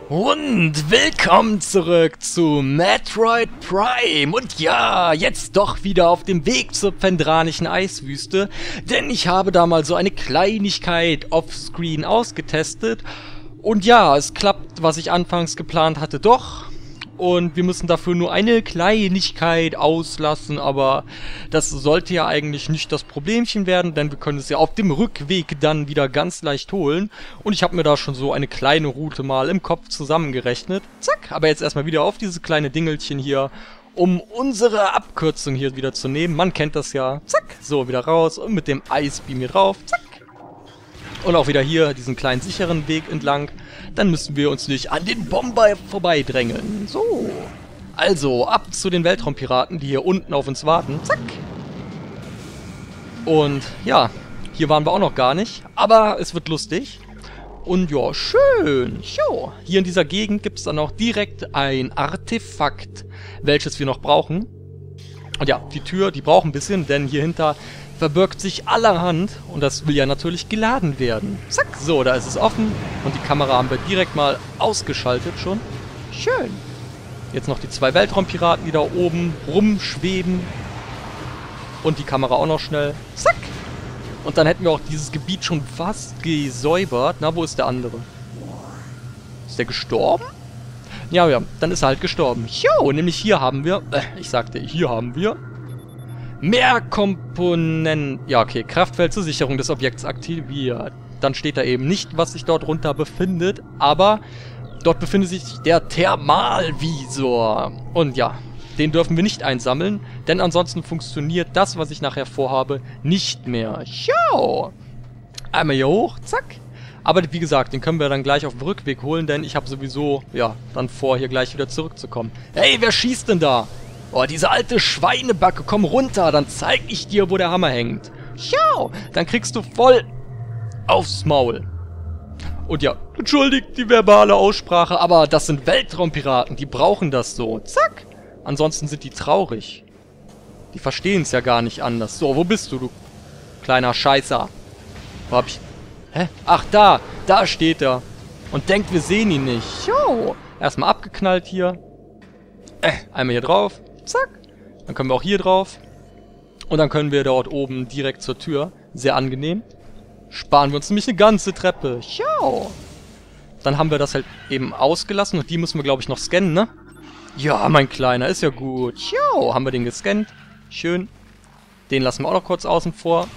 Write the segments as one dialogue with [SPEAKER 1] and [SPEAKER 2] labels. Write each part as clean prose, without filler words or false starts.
[SPEAKER 1] Und willkommen zurück zu Metroid Prime. Und ja, jetzt doch wieder auf dem Weg zur Phendranischen Eiswüste, denn ich habe da mal so eine Kleinigkeit offscreen ausgetestet. Und ja, es klappt, was ich anfangs geplant hatte, doch. Und wir müssen dafür nur eine Kleinigkeit auslassen, aber das sollte ja eigentlich nicht das Problemchen werden, denn wir können es ja auf dem Rückweg dann wieder ganz leicht holen. Und ich habe mir da schon so eine kleine Route mal im Kopf zusammengerechnet. Zack, aber jetzt erstmal wieder auf dieses kleine Dingelchen hier, um unsere Abkürzung hier wieder zu nehmen. Man kennt das ja. Zack, so wieder raus und mit dem Eisbeam hier drauf. Zack. Und auch wieder hier diesen kleinen sicheren Weg entlang. Dann müssen wir uns nicht an den Bomber vorbeidrängeln. So. Also, ab zu den Weltraumpiraten, die hier unten auf uns warten. Zack. Und ja, hier waren wir auch noch gar nicht. Aber es wird lustig. Und ja, schön. Jo. Hier in dieser Gegend gibt es dann auch direkt ein Artefakt, welches wir noch brauchen. Und ja, die Tür, die braucht ein bisschen, denn hier hinter verbirgt sich allerhand und das will ja natürlich geladen werden. Zack, so, da ist es offen und die Kamera haben wir direkt mal ausgeschaltet schon. Schön. Jetzt noch die zwei Weltraumpiraten, die da oben rumschweben. Und die Kamera auch noch schnell. Zack. Und dann hätten wir auch dieses Gebiet schon fast gesäubert. Na, wo ist der andere? Ist der gestorben? Ja, dann ist er halt gestorben. Jo, nämlich hier haben wir, hier haben wir mehr Komponenten. Ja, okay. Kraftfeld zur Sicherung des Objekts aktiviert. Dann steht da eben nicht, was sich dort runter befindet. Aber dort befindet sich der Thermalvisor. Und ja, den dürfen wir nicht einsammeln. Denn ansonsten funktioniert das, was ich nachher vorhabe, nicht mehr. Jo! Einmal hier hoch. Zack. Aber wie gesagt, den können wir dann gleich auf dem Rückweg holen. Denn ich habe sowieso, ja, dann vor, hier gleich wieder zurückzukommen. Hey, wer schießt denn da? Oh, diese alte Schweinebacke, komm runter, dann zeig ich dir, wo der Hammer hängt. Schau, dann kriegst du voll aufs Maul. Und ja, entschuldigt die verbale Aussprache, aber das sind Weltraumpiraten, die brauchen das so. Zack. Ansonsten sind die traurig. Die verstehen es ja gar nicht anders. So, wo bist du, du kleiner Scheißer? Wo hab ich... Hä? Ach, da steht er. Und denkt, wir sehen ihn nicht. Schau. Erstmal abgeknallt hier. Einmal hier drauf. Zack. Dann können wir auch hier drauf. Und dann können wir dort oben direkt zur Tür. Sehr angenehm. Sparen wir uns nämlich eine ganze Treppe. Schau. Dann haben wir das halt eben ausgelassen. Und die müssen wir, glaube ich, noch scannen, ne? Ja, mein Kleiner, ist ja gut. Schau. Haben wir den gescannt. Schön. Den lassen wir auch noch kurz außen vor.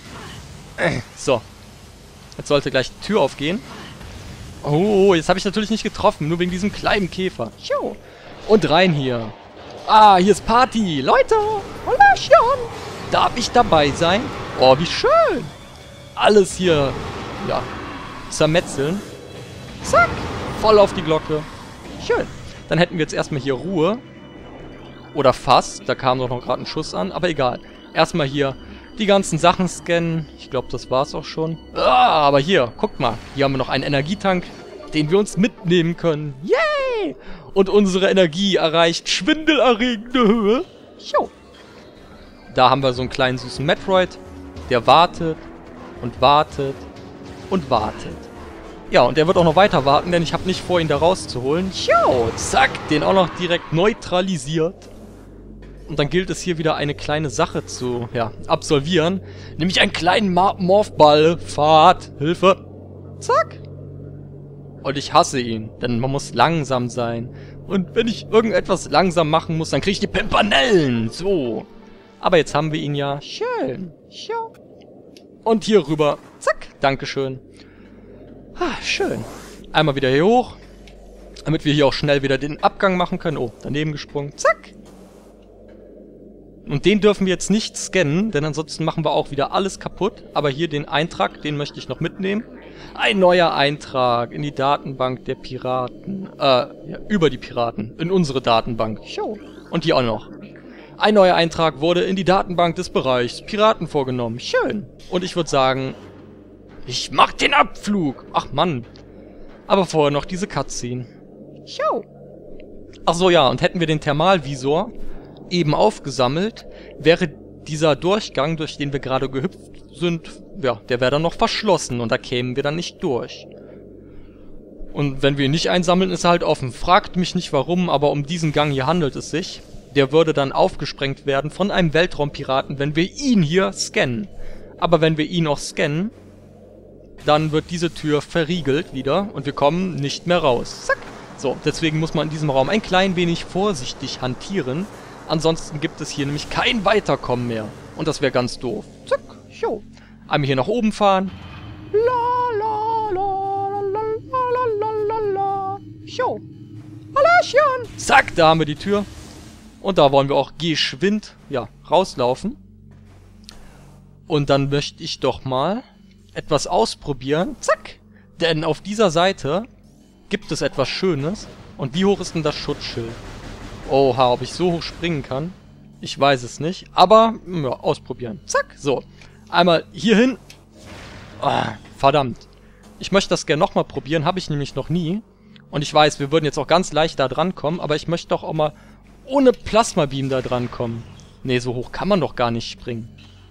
[SPEAKER 1] So. Jetzt sollte gleich die Tür aufgehen. Oh, jetzt habe ich natürlich nicht getroffen. Nur wegen diesem kleinen Käfer. Schau. Und rein hier. Ah, hier ist Party. Leute, Hallöchen. Darf ich dabei sein? Oh, wie schön. Alles hier, ja, zermetzeln. Zack. Voll auf die Glocke. Schön. Dann hätten wir jetzt erstmal hier Ruhe. Oder fast. Da kam doch noch gerade ein Schuss an. Aber egal. Erstmal hier die ganzen Sachen scannen. Ich glaube, das war's auch schon. Ah, aber hier, guckt mal. Hier haben wir noch einen Energietank, den wir uns mitnehmen können. Yay! Und unsere Energie erreicht schwindelerregende Höhe. Jo. Da haben wir so einen kleinen süßen Metroid. Der wartet und wartet und wartet. Ja, und der wird auch noch weiter warten, denn ich habe nicht vor, ihn da rauszuholen. Jo, zack, den auch noch direkt neutralisiert. Und dann gilt es hier wieder eine kleine Sache zu, ja, absolvieren. Nämlich einen kleinen Morphball. Fahrt, Hilfe. Zack. Und ich hasse ihn, denn man muss langsam sein. Und wenn ich irgendetwas langsam machen muss, dann kriege ich die Pimpanellen. So. Aber jetzt haben wir ihn ja. Schön. Ja. Und hier rüber. Zack. Dankeschön. Ah, schön. Einmal wieder hier hoch. Damit wir hier auch schnell wieder den Abgang machen können. Oh, daneben gesprungen. Zack. Und den dürfen wir jetzt nicht scannen, denn ansonsten machen wir auch wieder alles kaputt. Aber hier den Eintrag, den möchte ich noch mitnehmen. Ein neuer Eintrag in die Datenbank der Piraten. Ja, über die Piraten. In unsere Datenbank. Jo. Und hier auch noch. Ein neuer Eintrag wurde in die Datenbank des Bereichs Piraten vorgenommen. Schön. Und ich würde sagen, ich mach den Abflug. Ach Mann. Aber vorher noch diese Cutscene. Jo. Ach so, ja. Und hätten wir den Thermalvisor eben aufgesammelt, wäre dieser Durchgang, durch den wir gerade gehüpft sind, ja, der wäre dann noch verschlossen und da kämen wir dann nicht durch. Und wenn wir ihn nicht einsammeln, ist er halt offen. Fragt mich nicht warum, aber um diesen Gang hier handelt es sich. Der würde dann aufgesprengt werden von einem Weltraumpiraten, wenn wir ihn hier scannen. Aber wenn wir ihn auch scannen, dann wird diese Tür verriegelt wieder und wir kommen nicht mehr raus. Zack. So, deswegen muss man in diesem Raum ein klein wenig vorsichtig hantieren. Ansonsten gibt es hier nämlich kein Weiterkommen mehr. Und das wäre ganz doof. Zack, jo. Einmal hier nach oben fahren. La la la la la la la la. Jo. Hallöchen. Zack, da haben wir die Tür. Und da wollen wir auch geschwind, ja, rauslaufen. Und dann möchte ich doch mal etwas ausprobieren. Zack. Denn auf dieser Seite gibt es etwas Schönes. Und wie hoch ist denn das Schutzschild? Oha, ob ich so hoch springen kann? Ich weiß es nicht. Aber, ja, ausprobieren. Zack, so. Einmal hier hin. Ah, verdammt. Ich möchte das gerne nochmal probieren. Habe ich nämlich noch nie. Und ich weiß, wir würden jetzt auch ganz leicht da dran kommen. Aber ich möchte doch auch mal ohne Plasmabeam da dran kommen. Nee, so hoch kann man doch gar nicht springen.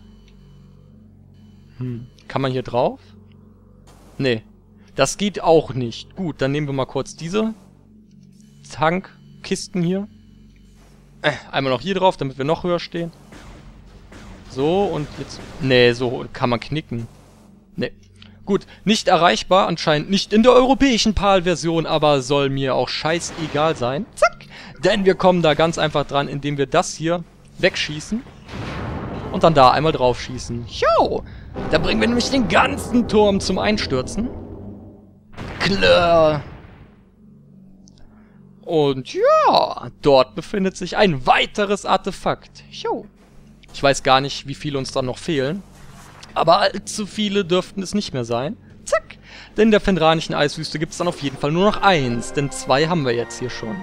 [SPEAKER 1] Kann man hier drauf? Nee. Das geht auch nicht. Gut, dann nehmen wir mal kurz diese Tankkisten hier. Einmal noch hier drauf, damit wir noch höher stehen. So, und jetzt... Nee, so kann man knicken. Nee. Gut, nicht erreichbar, anscheinend nicht in der europäischen PAL-Version, aber soll mir auch scheißegal sein. Zack! Denn wir kommen da ganz einfach dran, indem wir das hier wegschießen. Und dann da einmal drauf schießen. Jo! Da bringen wir nämlich den ganzen Turm zum Einstürzen. Klar. Und ja, dort befindet sich ein weiteres Artefakt. Jo. Ich weiß gar nicht, wie viele uns dann noch fehlen. Aber allzu viele dürften es nicht mehr sein. Zack. Denn in der fenranischen Eiswüste gibt es dann auf jeden Fall nur noch eins. Denn 2 haben wir jetzt hier schon.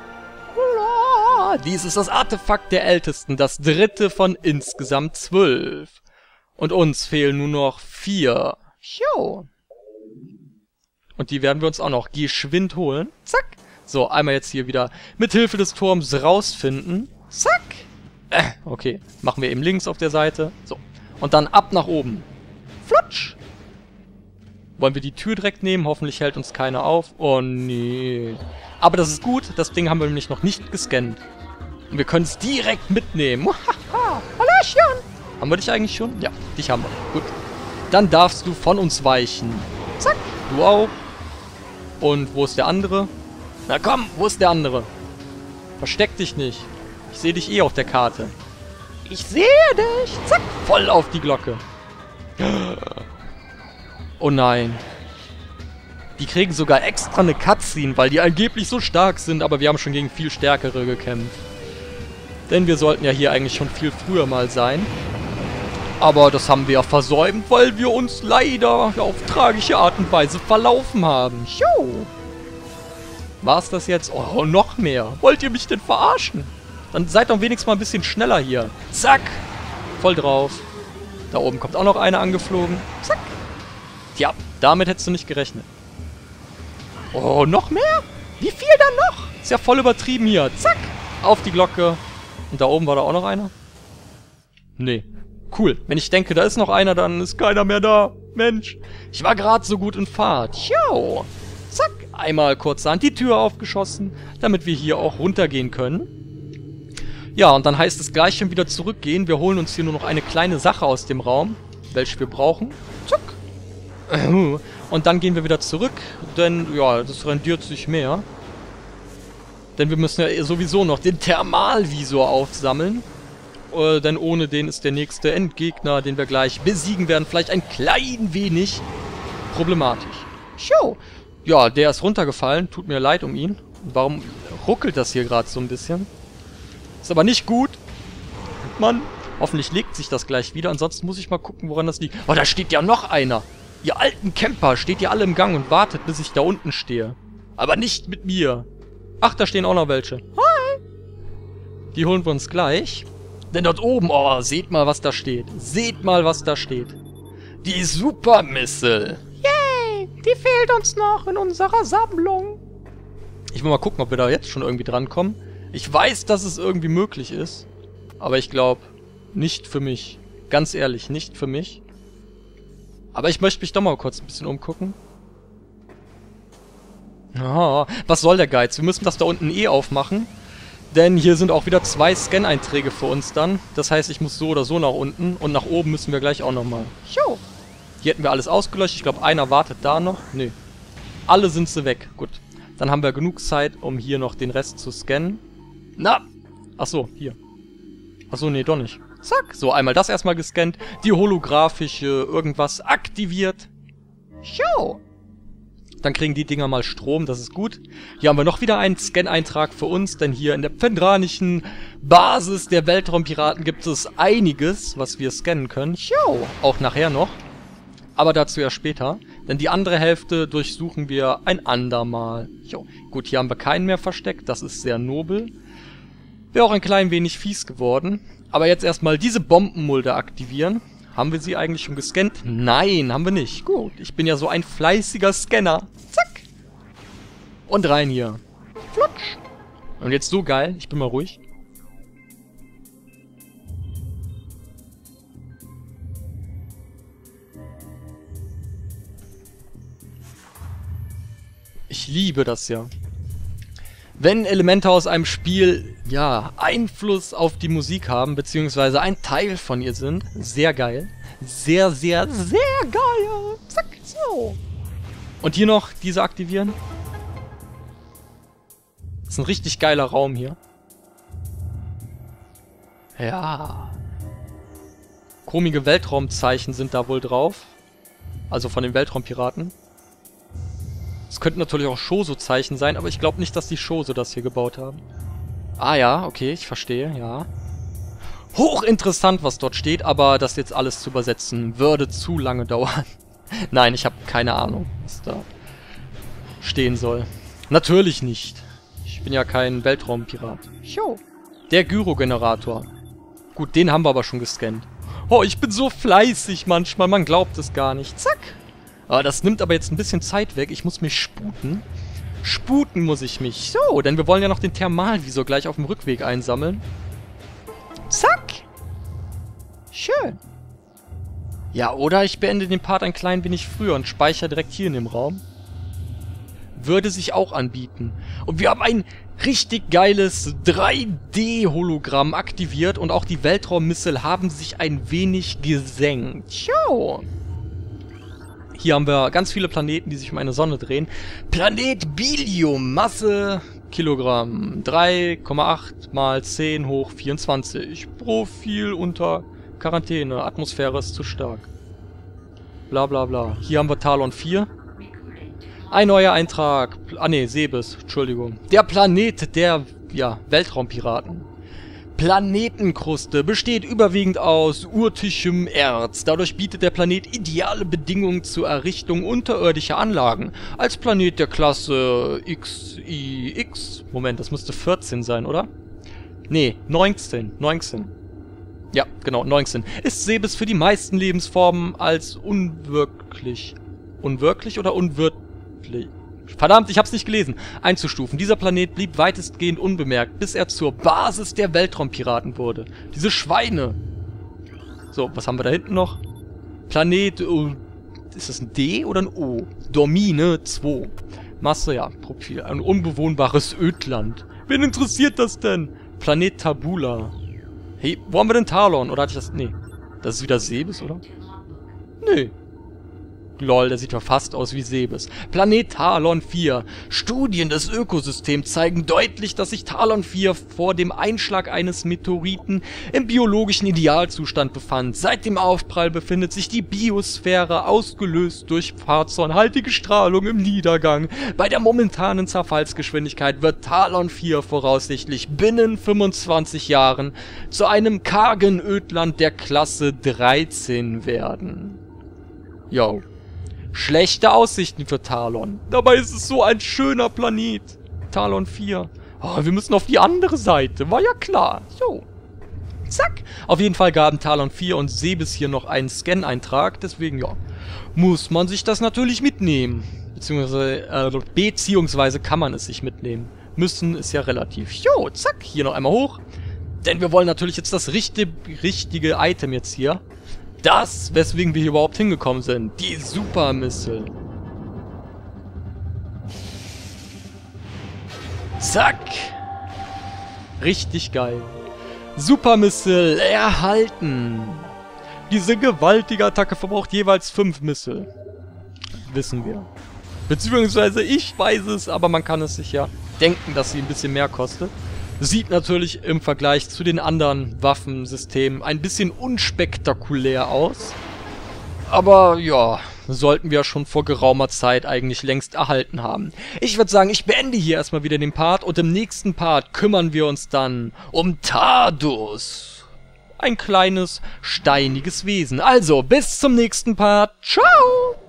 [SPEAKER 1] Dies ist das Artefakt der Ältesten. Das 3. von insgesamt 12. Und uns fehlen nur noch 4. Jo. Und die werden wir uns auch noch geschwind holen. Zack. So, einmal jetzt hier wieder mit Hilfe des Turms rausfinden. Zack. Okay, machen wir eben links auf der Seite. So. Und dann ab nach oben. Flutsch. Wollen wir die Tür direkt nehmen? Hoffentlich hält uns keiner auf. Oh, nee. Aber das ist gut. Das Ding haben wir nämlich noch nicht gescannt. Und wir können es direkt mitnehmen. Hallöchen. Haben wir dich eigentlich schon? Ja, dich haben wir. Gut. Dann darfst du von uns weichen. Zack. Du auch. Und wo ist der andere? Na komm, wo ist der andere? Versteck dich nicht. Ich sehe dich eh auf der Karte. Ich sehe dich. Zack, voll auf die Glocke. Oh nein. Die kriegen sogar extra eine Cutscene, weil die angeblich so stark sind, aber wir haben schon gegen viel stärkere gekämpft. Denn wir sollten ja hier eigentlich schon viel früher mal sein. Aber das haben wir ja versäumt, weil wir uns leider auf tragische Art und Weise verlaufen haben. Jo. War's das jetzt? Oh, noch mehr. Wollt ihr mich denn verarschen? Dann seid doch wenigstens mal ein bisschen schneller hier. Zack. Voll drauf. Da oben kommt auch noch einer angeflogen. Zack. Tja, damit hättest du nicht gerechnet. Oh, noch mehr? Wie viel dann noch? Ist ja voll übertrieben hier. Zack. Auf die Glocke. Und da oben war da auch noch einer? Nee. Cool. Wenn ich denke, da ist noch einer, dann ist keiner mehr da. Mensch. Ich war gerade so gut in Fahrt. Jo. Zack. Einmal kurzerhand die Tür aufgeschossen, damit wir hier auch runtergehen können. Ja, und dann heißt es gleich schon wieder zurückgehen. Wir holen uns hier nur noch eine kleine Sache aus dem Raum, welche wir brauchen. Zack. Und dann gehen wir wieder zurück, denn, ja, das rendiert sich mehr. Denn wir müssen ja sowieso noch den Thermalvisor aufsammeln. Denn ohne den ist der nächste Endgegner, den wir gleich besiegen werden, vielleicht ein klein wenig problematisch. Jo. Ja, der ist runtergefallen. Tut mir leid um ihn. Warum ruckelt das hier gerade so ein bisschen? Ist aber nicht gut. Mann. Hoffentlich legt sich das gleich wieder. Ansonsten muss ich mal gucken, woran das liegt. Oh, da steht ja noch einer. Ihr alten Camper steht ja alle im Gang und wartet, bis ich da unten stehe. Aber nicht mit mir. Ach, da stehen auch noch welche. Hi. Die holen wir uns gleich. Denn dort oben, oh, seht mal, was da steht. Seht mal, was da steht. Die Super-Missile. Yay, die fehlt uns noch in unserer Sammlung. Ich will mal gucken, ob wir da jetzt schon irgendwie drankommen. Ich weiß, dass es irgendwie möglich ist. Aber ich glaube, nicht für mich. Ganz ehrlich, nicht für mich. Aber ich möchte mich doch mal kurz ein bisschen umgucken. Oh, was soll der Geiz? Wir müssen das da unten eh aufmachen. Denn hier sind auch wieder 2 Scan-Einträge für uns dann. Das heißt, ich muss so oder so nach unten. Und nach oben müssen wir gleich auch nochmal. Jo. Hier hätten wir alles ausgelöscht. Ich glaube, einer wartet da noch. Nö. Alle sind sie weg. Gut. Dann haben wir genug Zeit, um hier noch den Rest zu scannen. Na! Achso, hier. Achso, nee, doch nicht. Zack. So, einmal das erstmal gescannt. Die holographische irgendwas aktiviert. Jo. Dann kriegen die Dinger mal Strom, das ist gut. Hier haben wir noch wieder einen Scan-Eintrag für uns, denn hier in der pfendranischen Basis der Weltraumpiraten gibt es einiges, was wir scannen können. Jo, auch nachher noch. Aber dazu ja später, denn die andere Hälfte durchsuchen wir ein andermal. Jo, gut, hier haben wir keinen mehr versteckt, das ist sehr nobel. Wäre auch ein klein wenig fies geworden. Aber jetzt erstmal diese Bombenmulde aktivieren. Haben wir sie eigentlich schon gescannt? Nein, haben wir nicht. Gut, ich bin ja so ein fleißiger Scanner. Zack. Und rein hier. Flutsch. Und jetzt so geil. Ich bin mal ruhig. Ich liebe das ja. Wenn Elemente aus einem Spiel, ja, Einfluss auf die Musik haben, beziehungsweise ein Teil von ihr sind, sehr geil. Sehr, sehr, sehr geil. Zack, so. Und hier noch diese aktivieren. Das ist ein richtig geiler Raum hier. Ja. Komische Weltraumzeichen sind da wohl drauf. Also von den Weltraumpiraten. Es könnten natürlich auch Shoso-Zeichen sein, aber ich glaube nicht, dass die Shoso das hier gebaut haben. Ah ja, okay, ich verstehe, ja. Hochinteressant, was dort steht, aber das jetzt alles zu übersetzen würde zu lange dauern. Nein, ich habe keine Ahnung, was da stehen soll. Natürlich nicht. Ich bin ja kein Weltraumpirat. Jo. Der Gyro-Generator. Gut, den haben wir aber schon gescannt. Oh, ich bin so fleißig manchmal, man glaubt es gar nicht. Zack. Das nimmt aber jetzt ein bisschen Zeit weg. Ich muss mich sputen. Sputen muss ich mich. So, denn wir wollen ja noch den Thermalvisor gleich auf dem Rückweg einsammeln. Zack. Schön. Ja, oder ich beende den Part ein klein wenig früher und speichere direkt hier in dem Raum. Würde sich auch anbieten. Und wir haben ein richtig geiles 3D-Hologramm aktiviert und auch die Weltraummissile haben sich ein wenig gesenkt. Ciao. Hier haben wir ganz viele Planeten, die sich um eine Sonne drehen. Planet Bilium, Masse, Kilogramm, 3,8 mal 10 hoch 24. Profil unter Quarantäne, Atmosphäre ist zu stark. Bla bla bla. Hier haben wir Talon 4. Ein neuer Eintrag. Ah ne, Sebes, Entschuldigung. Der Planet der, ja, Weltraumpiraten. Planetenkruste besteht überwiegend aus urtischem Erz. Dadurch bietet der Planet ideale Bedingungen zur Errichtung unterirdischer Anlagen. Als Planet der Klasse XIX... Moment, das müsste 14 sein, oder? Nee, 19. Ja, genau, 19. Ist Sebes für die meisten Lebensformen als unwirklich... Unwirklich oder unwirtlich? Verdammt, ich hab's nicht gelesen. Einzustufen. Dieser Planet blieb weitestgehend unbemerkt, bis er zur Basis der Weltraumpiraten wurde. Diese Schweine. So, was haben wir da hinten noch? Planet... ist das ein D oder ein O? Domine 2. Masse, ja, Profil. Ein unbewohnbares Ödland. Wen interessiert das denn? Planet Tabula. Hey, wo haben wir denn Talon? Oder hatte ich das... Nee. Das ist wieder Sebes, oder? Nee. Lol, der sieht ja fast aus wie Sebes. Planet Talon 4. Studien des Ökosystems zeigen deutlich, dass sich Talon 4 vor dem Einschlag eines Meteoriten im biologischen Idealzustand befand. Seit dem Aufprall befindet sich die Biosphäre, ausgelöst durch phatonhaltige Strahlung, im Niedergang. Bei der momentanen Zerfallsgeschwindigkeit wird Talon 4 voraussichtlich binnen 25 Jahren zu einem kargen Ödland der Klasse 13 werden. Yo. Schlechte Aussichten für Talon. Dabei ist es so ein schöner Planet. Talon 4. Oh, wir müssen auf die andere Seite. War ja klar. So. Zack. Auf jeden Fall gaben Talon 4 und Sebes hier noch einen Scan-Eintrag. Deswegen, ja, muss man sich das natürlich mitnehmen. Beziehungsweise kann man es sich mitnehmen. Müssen ist ja relativ. Jo, zack. Hier noch einmal hoch. Denn wir wollen natürlich jetzt das richtige Item jetzt hier. Das, weswegen wir hier überhaupt hingekommen sind. Die Super Missile. Zack. Richtig geil. Super Missile erhalten. Diese gewaltige Attacke verbraucht jeweils 5 Missile. Wissen wir. Beziehungsweise ich weiß es, aber man kann es sich ja denken, dass sie ein bisschen mehr kostet. Sieht natürlich im Vergleich zu den anderen Waffensystemen ein bisschen unspektakulär aus. Aber ja, sollten wir schon vor geraumer Zeit eigentlich längst erhalten haben. Ich würde sagen, ich beende hier erstmal wieder den Part und im nächsten Part kümmern wir uns dann um Tardus. Ein kleines, steiniges Wesen. Also, bis zum nächsten Part. Ciao!